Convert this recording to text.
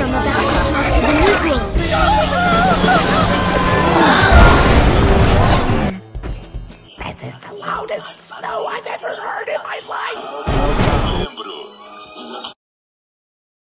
I'm about to talk to the Negro. This is the loudest snow I've ever